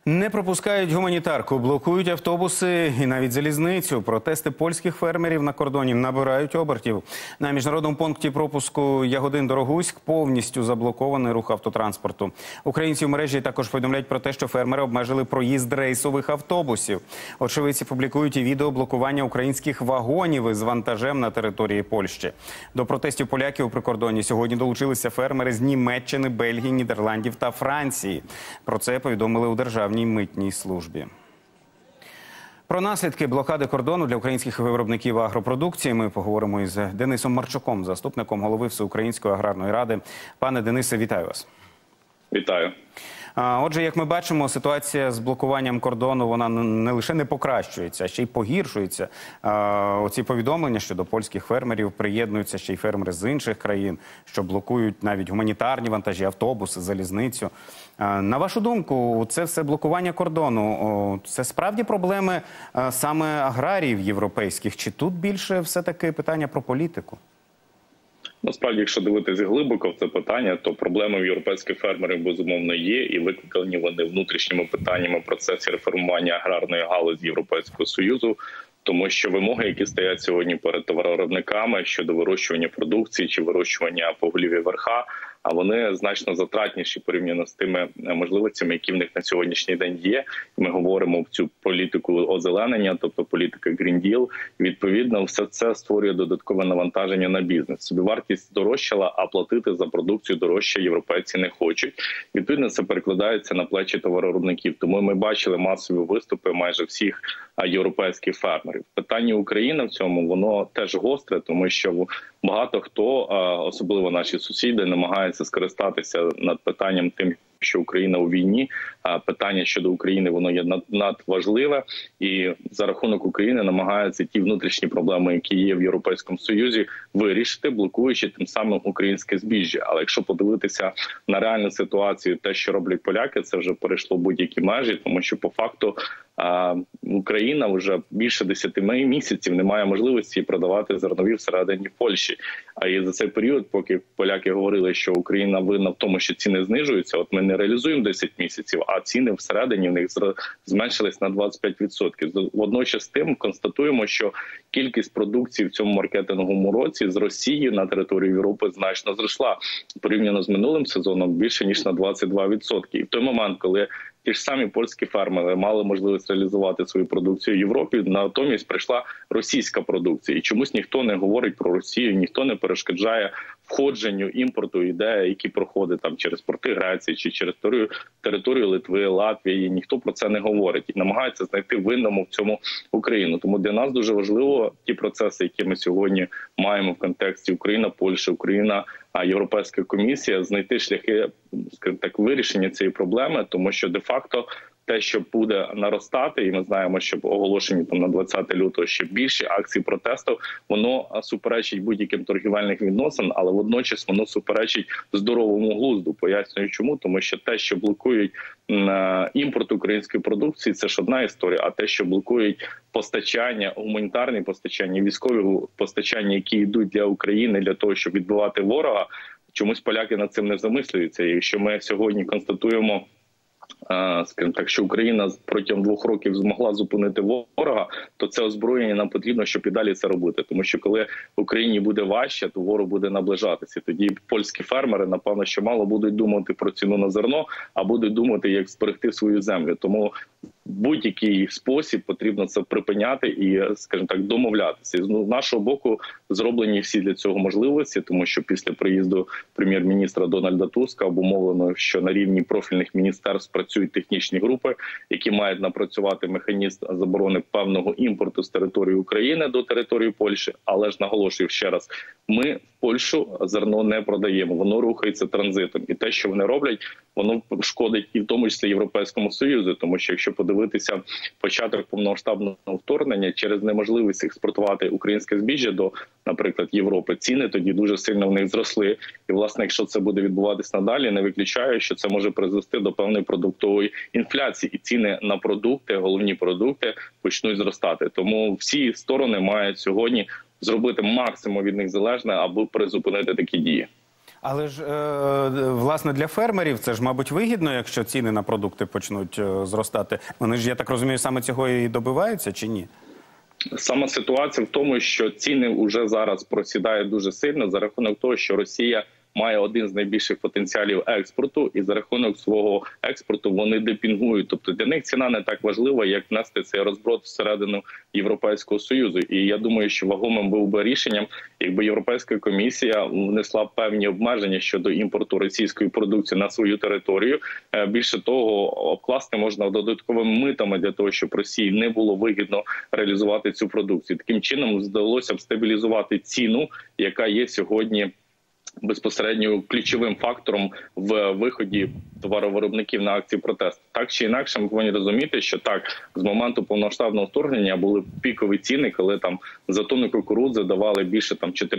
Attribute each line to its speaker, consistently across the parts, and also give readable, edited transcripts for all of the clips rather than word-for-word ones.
Speaker 1: Не пропускають гуманітарку, блокують автобуси і навіть залізницю. Протести польських фермерів на кордоні набирають обертів. На міжнародному пункті пропуску Ягодин-Дорогуськ повністю заблокований рух автотранспорту. Українці в мережі також повідомляють про те, що фермери обмежили проїзд рейсових автобусів. Очевидці публікують і відео блокування українських вагонів із вантажем на території Польщі. До протестів поляків у прикордонні сьогодні долучилися фермери з Німеччини, Бельгії, Нідерландів та Франції. Про це повідомили у Державній митній службі. Про наслідки блокади кордону для українських виробників агропродукції ми поговоримо із Денисом Марчуком, заступником голови Всеукраїнської аграрної ради. Пане Денисе, вітаю вас.
Speaker 2: Вітаю.
Speaker 1: Отже, як ми бачимо, ситуація з блокуванням кордону, вона не лише не покращується, а ще й погіршується. Оці повідомлення щодо польських фермерів приєднуються ще й фермери з інших країн, що блокують навіть гуманітарні вантажі, автобуси, залізницю. На вашу думку, це все блокування кордону, це справді проблеми саме аграріїв європейських? Чи тут більше все-таки питання про політику?
Speaker 2: Насправді, якщо дивитися глибоко в це питання, то проблеми в європейських фермерів, безумовно, є. І викликані вони внутрішніми питаннями в процесі реформування аграрної галузі Європейського Союзу. Тому що вимоги, які стоять сьогодні перед товаровиробниками щодо вирощування продукції чи вирощування поголів'я верха, а вони значно затратніші порівняно з тими можливостями, які в них на сьогоднішній день є. Ми говоримо в цю політику озеленення, тобто політика Green Deal. Відповідно, все це створює додаткове навантаження на бізнес. Собівартість дорожчала, а платити за продукцію дорожче європейці не хочуть. Відповідно, це перекладається на плечі товаровиробників. Тому ми бачили масові виступи майже всіх європейських фермерів. Питання України в цьому, воно теж гостре, тому що багато хто, особливо наші сусіди, намагаються скористатися над питанням тим, що Україна у війні. Питання щодо України, воно є надважливе. І за рахунок України намагаються ті внутрішні проблеми, які є в Європейському Союзі, вирішити, блокуючи тим самим українське збіжжя. Але якщо подивитися на реальну ситуацію, те, що роблять поляки, це вже перейшло будь-які межі, тому що по факту Україна вже більше 10 місяців не має можливості продавати зернові всередині Польщі. А і за цей період, поки поляки говорили, що Україна винна в тому, що ціни знижуються, от ми не реалізуємо 10 місяців, а ціни всередині в них зменшились на 25%. Водночас з тим констатуємо, що кількість продукції в цьому маркетинговому році з Росії на території Європи значно зросла. Порівняно з минулим сезоном більше ніж на 22%. І в той момент, коли ті ж самі польські фермери мали можливість реалізувати свою продукцію в Європі, натомість прийшла російська продукція. І чомусь ніхто не говорить про Росію, ніхто не перешкоджає входженню імпорту ідеї, які проходять там через порти Греції чи через територію Литви, Латвії. Ніхто про це не говорить і намагається знайти винному в цьому Україну. Тому для нас дуже важливо ті процеси, які ми сьогодні маємо в контексті Україна-Польща, Україна, Європейська комісія, знайти шляхи, скажімо так, вирішення цієї проблеми, тому що де-факто те, що буде наростати, і ми знаємо, що оголошені там на 20 лютого ще більше акцій протесту, воно суперечить будь-яким торгівельних відносин, але водночас воно суперечить здоровому глузду. Пояснюю чому, тому що те, що блокують імпорт української продукції, це ж одна історія, а те, що блокують постачання, гуманітарні постачання, військові постачання, які йдуть для України для того, щоб відбивати ворога, чомусь поляки над цим не замислюються. І якщо ми сьогодні констатуємо, скажімо так, що Україна протягом 2 років змогла зупинити ворога, то це озброєння нам потрібно, щоб і далі це робити. Тому що коли Україні буде важче, то ворог буде наближатися. Тоді польські фермери, напевно, що мало будуть думати про ціну на зерно, а будуть думати, як зберегти свою землю. Тому в будь-який спосіб потрібно це припиняти і, скажімо так, домовлятися. З нашого боку зроблені всі для цього можливості, тому що після приїзду прем'єр-міністра Дональда Туска обумовлено, що на рівні профільних міністерств працюють технічні групи, які мають напрацювати механізм заборони певного імпорту з території України до території Польщі. Але ж наголошую ще раз, ми в Польщу зерно не продаємо, воно рухається транзитом. І те, що вони роблять, воно шкодить і в тому числі Європейському Союзу, тому що якщо подивитися початок повномасштабного вторгнення, через неможливість експортувати українське збіжжя до, наприклад, Європи, ціни тоді дуже сильно в них зросли. І, власне, якщо це буде відбуватись надалі, не виключаю, що це може призвести до певної продуктової інфляції. І ціни на продукти, головні продукти, почнуть зростати. Тому всі сторони мають сьогодні зробити максимум від них залежне, аби призупинити такі дії.
Speaker 1: Але ж, власне, для фермерів це ж, мабуть, вигідно, якщо ціни на продукти почнуть зростати. Вони ж, я так розумію, саме цього і добиваються, чи ні?
Speaker 2: Сама ситуація в тому, що ціни вже зараз просідають дуже сильно за рахунок того, що Росія має один з найбільших потенціалів експорту, і за рахунок свого експорту вони депінгують. Тобто для них ціна не так важлива, як внести цей розброд всередину Європейського Союзу. І я думаю, що вагомим був би рішенням, якби Європейська комісія внесла певні обмеження щодо імпорту російської продукції на свою територію. Більше того, обкласти можна додатковими митами для того, щоб Росії не було вигідно реалізувати цю продукцію. Таким чином вдалося б стабілізувати ціну, яка є сьогодні безпосередньо ключовим фактором в виході товаровиробників на акції протесту. Так чи інакше, ми повинні розуміти, що так, з моменту повноштабного вторгнення були пікові ціни, коли там за тонну кукурудзи давали більше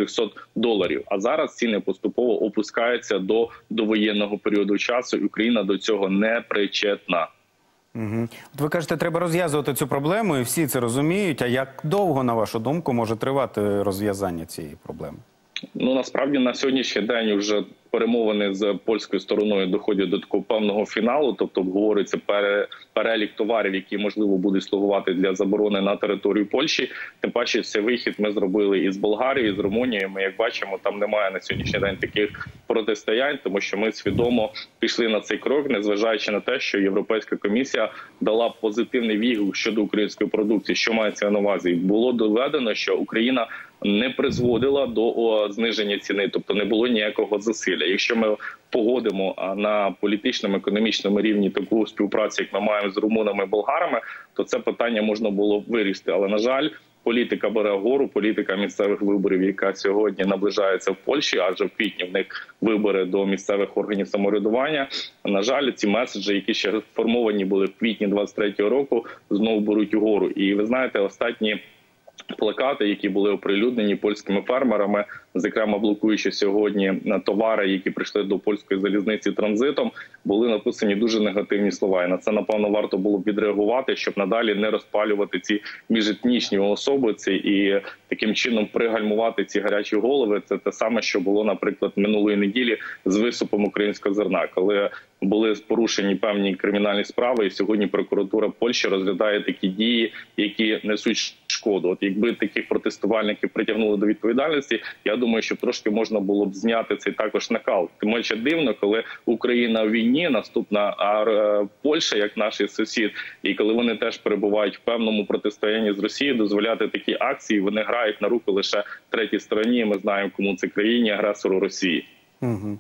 Speaker 2: $400. А зараз ціни поступово опускаються до довоєнного періоду часу, і Україна до цього не причетна.
Speaker 1: Угу. От ви кажете, треба розв'язувати цю проблему, і всі це розуміють. А як довго, на вашу думку, може тривати розв'язання цієї проблеми?
Speaker 2: Насправді на сьогоднішній день вже перемовини з польською стороною доходять до такого певного фіналу, тобто обговорюється перелік товарів, які можливо будуть слугувати для заборони на територію Польщі. Тим паче, цей вихід ми зробили із Болгарією, з Румунією. Ми, як бачимо, там немає на сьогоднішній день таких протистоянь, тому що ми свідомо пішли на цей крок, незважаючи на те, що Європейська комісія дала позитивний відгук щодо української продукції. Що мається на увазі? Було доведено, що Україна не призводила до зниження ціни, тобто не було ніякого засилля. Якщо ми погодимо на політичному, економічному рівні таку співпрацю, як ми маємо з румунами і болгарами, то це питання можна було вирішити. Але, на жаль, політика бере гору, політика місцевих виборів, яка сьогодні наближається в Польщі, адже в квітні в них вибори до місцевих органів самоврядування. На жаль, ці меседжі, які ще сформовані були в квітні 23-го року, знову беруть угору. І ви знаєте, останні плакати, які були оприлюднені польськими фермерами, зокрема блокуючи сьогодні товари, які прийшли до польської залізниці транзитом, були написані дуже негативні слова. І на це, напевно, варто було б відреагувати, щоб надалі не розпалювати ці міжетнічні особиці і таким чином пригальмувати ці гарячі голови. Це те саме, що було, наприклад, минулої неділі з висупом українського зерна, коли були порушені певні кримінальні справи, і сьогодні прокуратура Польщі розглядає такі дії, які несуть шкоду. От якби таких протестувальників притягнули до відповідальності, я думаю, що трошки можна було б зняти цей також накал. Тим більше дивно, коли Україна в війні, наступна Польща, як наш сусід, і коли вони теж перебувають в певному протистоянні з Росією, дозволяти такі акції, вони грають на руку лише третій стороні, і ми знаємо, кому це країні, агресору Росії.
Speaker 1: Угу.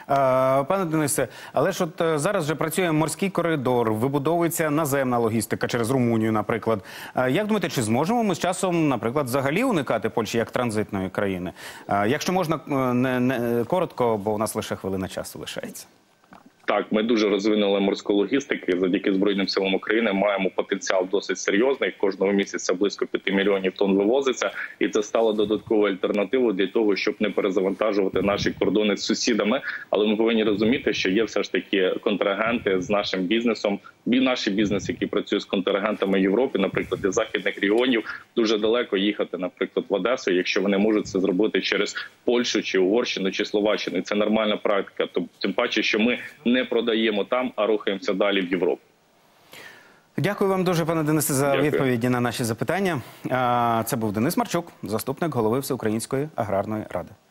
Speaker 1: Пане Денисе, але ж от зараз вже працює морський коридор, вибудовується наземна логістика через Румунію, наприклад. Як думаєте, чи зможемо ми з часом, наприклад, взагалі уникати Польщі як транзитної країни? Якщо можна, не коротко, бо у нас лише хвилина часу лишається.
Speaker 2: Так, ми дуже розвинули морську логістику. Завдяки Збройним силам України маємо потенціал досить серйозний. Кожного місяця близько 5 мільйонів тонн вивозиться. І це стало додатковою альтернативою для того, щоб не перезавантажувати наші кордони з сусідами. Але ми повинні розуміти, що є все ж таки контрагенти з нашим бізнесом. Наші бізнес, які працюють з контрагентами Європи, наприклад, для західних регіонів, дуже далеко їхати, наприклад, в Одесу, якщо вони можуть це зробити через Польщу, чи Угорщину, чи Словаччину. І це нормальна практика. Тим паче, що ми не продаємо там, а рухаємося далі в Європу.
Speaker 1: Дякую вам дуже, пане Денисе, за
Speaker 2: Дякую.
Speaker 1: відповіді на наші запитання. Це був Денис Марчук, заступник голови Всеукраїнської аграрної ради.